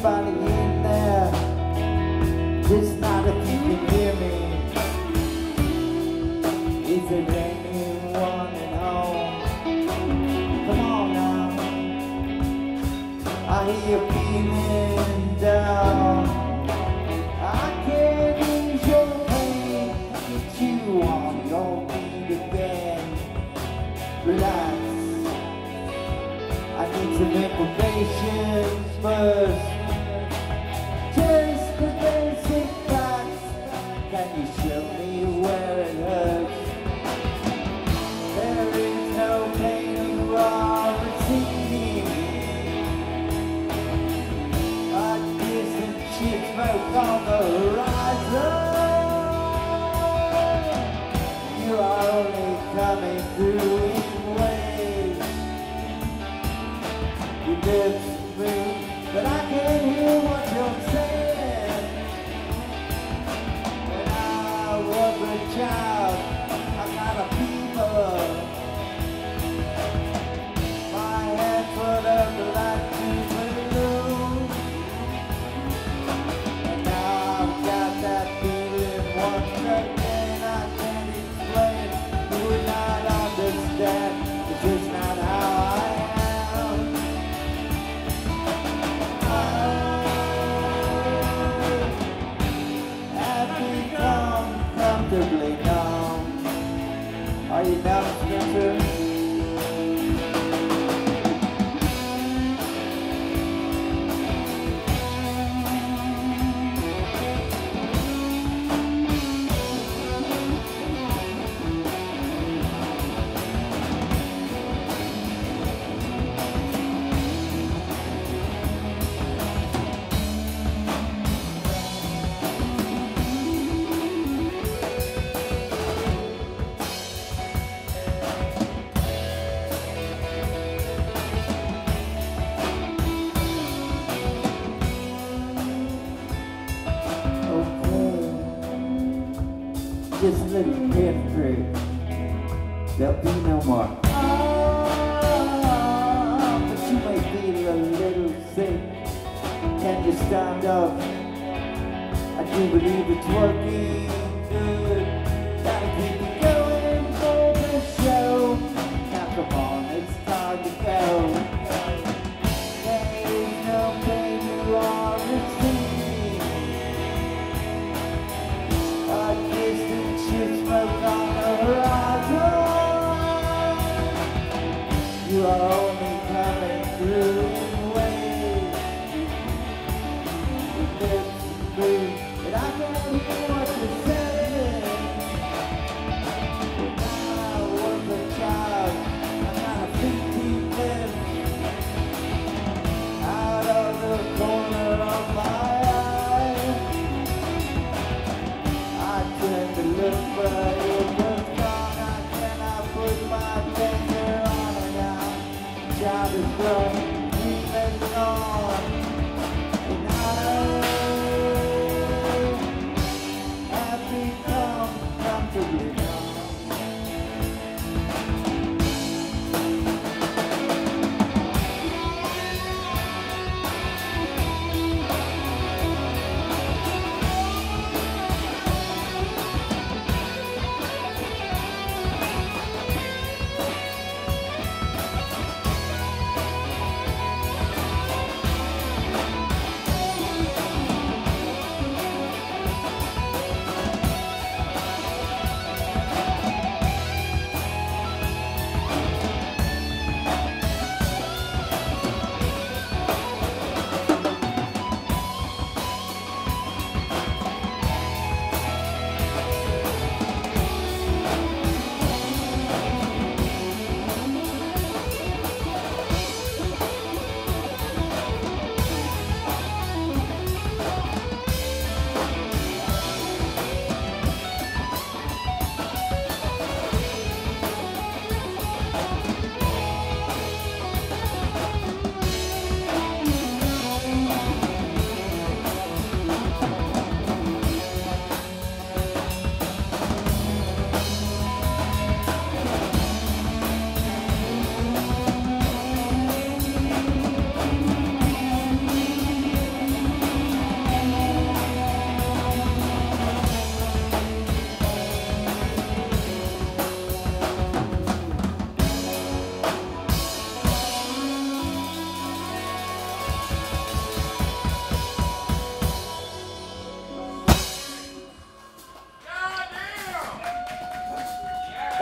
anybody in there? Just not if you can hear me. Is there anyone at home? Come on now. I hear you feeling down. I can't ease your pain. Get you on your feet again. Relax. I need some information first. Just the basic facts. Can you show me where it hurts? There is no pain you are receiving. A distant ship smoke on the horizon. You are only coming through in waves. Your lips move, but I can't hear what you're saying. When I was a child, I got a fever. My head full of like two balloons. And now I've got that feeling once again. I can't explain, you would not understand. It's just not how I am. I've become comfortably numb. Are you numb, Spencer? Just a little history. There'll be no more. But you may feel a little sick. Can you stand up? I do believe it's working good. Gotta keep it going for the show. Now come on, it's time to go. There is no pain you are receiving. A distant ship smoke on the horizon. You are only coming through in waves. Your lips move, but I can't hear what you're saying. When I was a child, I got a 15 lips out of the corner of my eye. I turned to look, but it was gone. I cannot put my finger on it now. Child is grown, dreaming on. And I have become comfortably numb.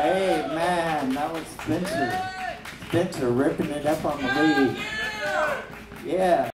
Hey, man, that was Spencer. Spencer ripping it up on the lead. Yeah.